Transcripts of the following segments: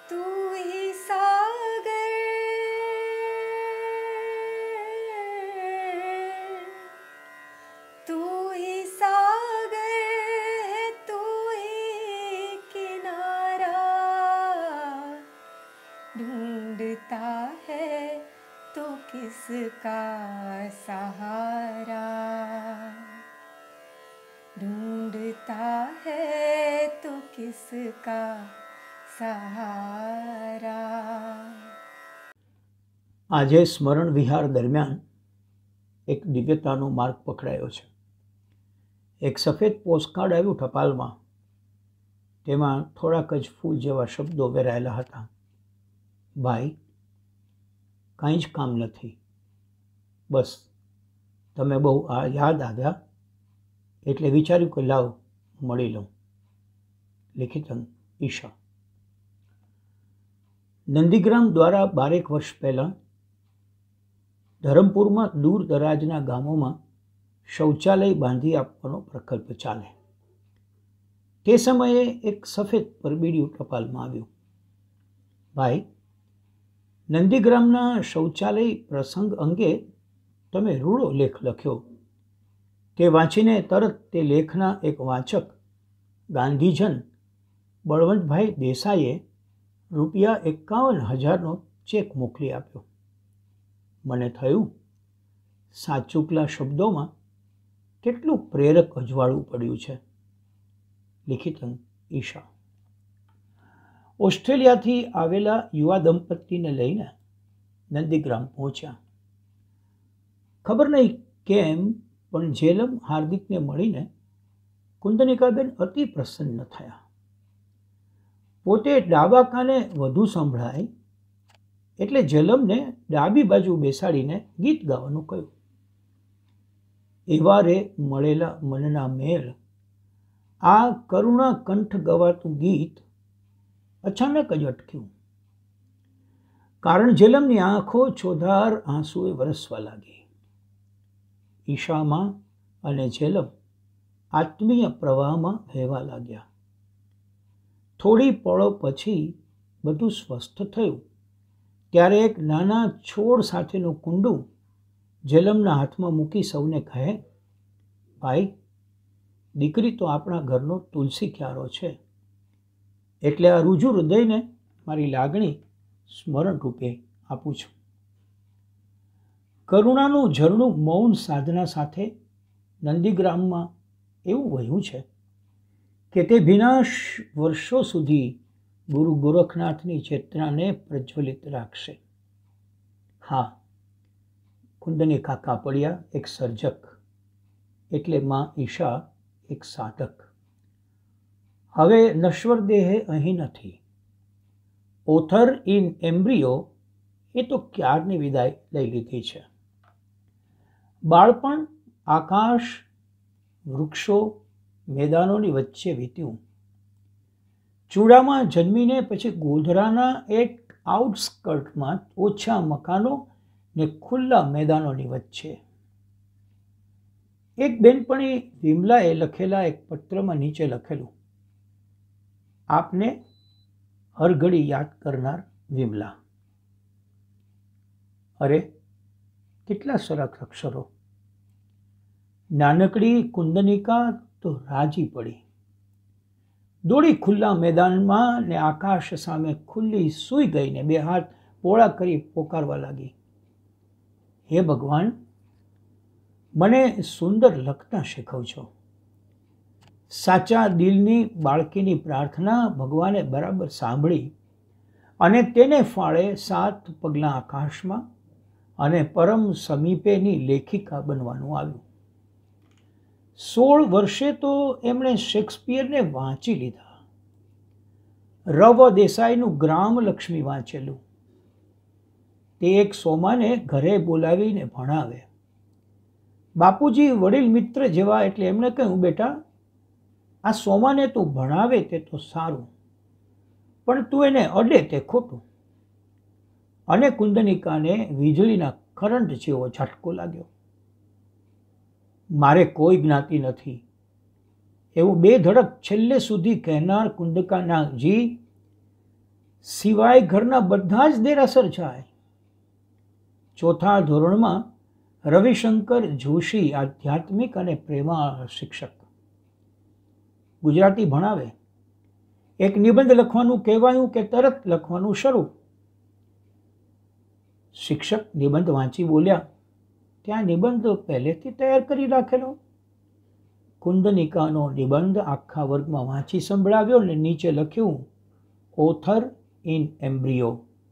तू ही सागर, तू ही सागर है, तू ही किनारा, ढूंढता है तो किसका सहारा, ढूंढता है तो किसका सहारा। આજે સ્મરણ વિહાર દરમિયાન એક દિવ્યતાનો માર્ગ પકડાયો છે. એક સફેદ પોસ્ટકાર્ડ આવ્યું ટપાલમાં. તેમાં થોડાક જ ફૂલ જેવા શબ્દો વેરાયેલા હતા. ભાઈ, કાંઈ જ કામ નથી, બસ તમે બહુ યાદ આવ્યા એટલે વિચાર્યું કે લાવ મળી લઉં. લિખિતન ઈશા. નંદીગ્રામ દ્વારા 12 વર્ષ પહેલાં ધરમપુરમાં દૂર દરાજના ગામોમાં શૌચાલય બાંધી આપવાનો પ્રકલ્પ ચાલે. તે સમયે એક સફેદ પરબીડિયું ટપાલમાં આવ્યું. ભાઈ, નંદીગ્રામના શૌચાલય પ્રસંગ અંગે તમે રૂડો લેખ લખ્યો. તે વાંચીને તરત તે લેખના એક વાચક ગાંધીજન બળવંતભાઈ દેસાઈએ ₹51,000નો ચેક મોકલી આપ્યો. મને થયું, સાચુકલા શબ્દોમાં કેટલું પ્રેરક અજવાળું પડ્યું છે. લિખિતન ઈશા. ઓસ્ટ્રેલિયાથી આવેલા યુવા દંપતીને લઈને નંદીગ્રામ પહોંચ્યા. ખબર નહીં કેમ પણ જેલમ હાર્દિકને મળીને કુંદનિકાબેન અતિ પ્રસન્ન થયા. પોતે ડાબા કાને વધુ સંભળાય એટલે જેલમને ડાબી બાજુ બેસાડીને ગીત ગાવાનું કહ્યું. એવારે મળેલા મનના મેળ, આ કરુણા કંઠ ગવાતું ગીત અચાનક જ અટક્યું. કારણ જેલમની આંખો ચોધાર આંસુએ વરસવા લાગી. ઈશામાં અને જેલમ આત્મીય પ્રવાહમાં વહેવા લાગ્યા. થોડી પળો પછી બધું સ્વસ્થ થયું ત્યારે એક નાના છોડ સાથેનું કુંડું જેલમના હાથમાં મૂકી સૌને કહે, ભાઈ, દીકરી તો આપણા ઘરનો તુલસી ક્યારો છે, એટલે આ રૂજુ હૃદયને મારી લાગણી સ્મરણ રૂપે આપું છું. કરુણાનું ઝરણું મૌન સાધના સાથે નંદીગ્રામમાં એવું વહ્યું છે કે તે ભીનાશ વર્ષો સુધી ગુરુ ગોરખનાથની ચેતનાને પ્રજ્વલિત રાખશે. હા, કુંદની કાકા પડ્યા એક સર્જક, એટલે માં ઈશા એક સાધક. હવે નશ્વર દેહે અહીં નથી. ઓથર ઇન એમ્બ્રિયો એ તો ક્યારની વિદાય લઈ લીધી છે. બાળપણ આકાશ, વૃક્ષો, મેદાનોની વચ્ચે વીત્યું. ચૂડામાં જન્મીને પછી ગોધરાના એક આઉટસ્કર્ટમાં ઓછા મકાનો ને ખુલ્લા મેદાનોની વચ્ચે. એક બેનપણી વિમલાએ લખેલા એક પત્રમાં નીચે લખેલું, આપને હરઘડી યાદ કરનાર વિમલા. અરે, કેટલા સરસ અક્ષરો! નાનકડી કુંદનિકા તો રાજી પડી. દોડી ખુલ્લા મેદાનમાં ને આકાશ સામે ખુલ્લી સૂઈ ગઈને 2 હાથ પોળા કરી પોકારવા લાગી, હે ભગવાન, મને સુંદર લખતા શીખવજો. સાચા દિલની બાળકીની પ્રાર્થના ભગવાને બરાબર સાંભળી અને તેને ફાળે 7 પગલાં આકાશમાં અને પરમ સમીપેની લેખિકા બનવાનું આવ્યું. 16 વર્ષે તો એમણે શેક્સપિયરને વાંચી લીધા. રવ દેસાઈનું ગ્રામલક્ષ્મી વાંચેલું. તે એક સોમાને ઘરે બોલાવીને ભણાવે. બાપુજી વડીલ મિત્ર જેવા એટલે એમણે કહ્યું, બેટા, આ સોમાને તું ભણાવે તે તો સારું, પણ તું એને અડે તે ખોટું. અને કુંદનિકાને વીજળીના કરંટ જેવો ઝટકો લાગ્યો. મારે કોઈ જ્ઞાતિ નથી એવું 2 ધડક છેલ્લે સુધી કહેનાર કુંદકાનાજી સિવાય ઘરના બધા જ દેરાસર જાય. ચોથા ધોરણમાં રવિશંકર જોશી આધ્યાત્મિક અને પ્રેમાળ શિક્ષક, ગુજરાતી ભણાવે. એક નિબંધ લખવાનું કહેવાયું કે તરત લખવાનું શરૂ. શિક્ષક નિબંધ વાંચી બોલ્યા, ત્યાં નિબંધ પહેલેથી તૈયાર કરી રાખેલો. કુંદનિકાનો નિબંધ આખા વર્ગમાં વાંચી સંભળાવ્યો ને નીચે લખ્યું, ઓથર ઇન એમ્બ્રિયો.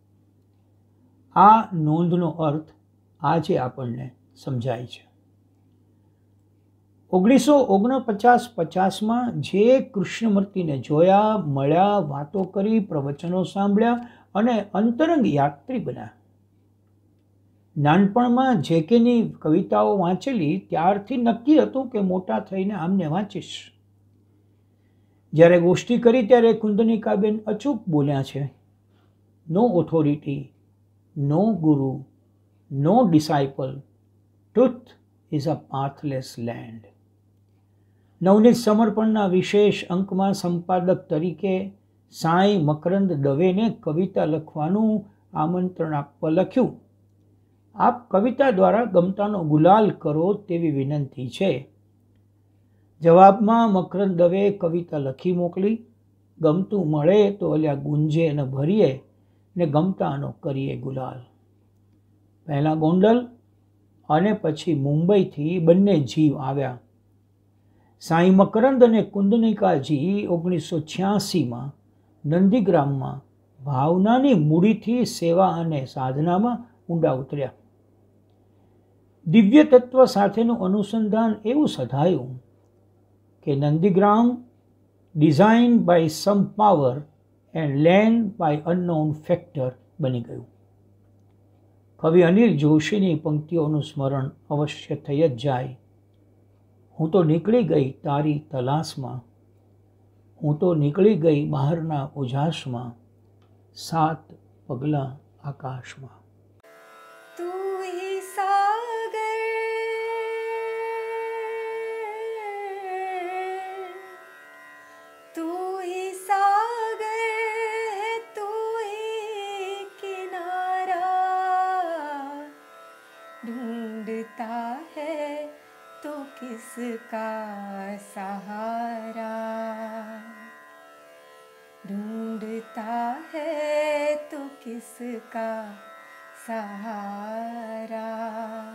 આ નોંધનો અર્થ આજે આપણને સમજાય છે. 1949-50માં જે કૃષ્ણમૂર્તિને જોયા, મળ્યા, વાતો કરી, પ્રવચનો સાંભળ્યા અને અંતરંગ યાત્રી બન્યા. નાનપણમાં જેકેની કવિતાઓ વાંચેલી ત્યારથી નક્કી હતું કે મોટા થઈને આમને વાંચીશ. જ્યારે ગોષ્ઠી કરી ત્યારે કુંદનિકાબેન અચૂક બોલ્યા છે, નો authority, no guru, no disciple, truth is a pathless land. Navneet સમર્પણના વિશેષ અંકમાં સંપાદક તરીકે સાંઈ મકરંદ દવેને કવિતા લખવાનું આમંત્રણ આપવા લખ્યું, આપ કવિતા દ્વારા ગમતાનો ગુલાલ કરો તેવી વિનંતી છે. જવાબમાં મકરંદ દવે કવિતા લખી મોકલી. ગમતું મળે તો અલ્યા ગુંજે ન ભરીએ ને ગમતાનો કરીએ ગુલાલ. પહેલાં ગોંડલ અને પછી મુંબઈથી બંને જીવ આવ્યા. સાંઈ મકરંદ અને કુંદનિકાજી 1986માં નંદીગ્રામમાં ભાવનાની મૂડીથી સેવા અને સાધનામાં ઊંડા ઉતર્યા. દિવ્ય તત્વ સાથેનું અનુસંધાન એવું સધાયું કે Nandigram design by some power and land by unknown factor બની ગયું. કવિ અનિલ જોશીની પંક્તિઓનું સ્મરણ અવશ્ય થઈ જ જાય. હું તો નીકળી ગઈ તારી તલાશમાં, હું તો નીકળી ગઈ બહારના ઉજાસમાં, 7 પગલાં આકાશમાં. तू ही सागर तू ही सागर है तू ही किनारा ढूंढता है तो किसका सहारा ढूंढता है तो किसका सहारा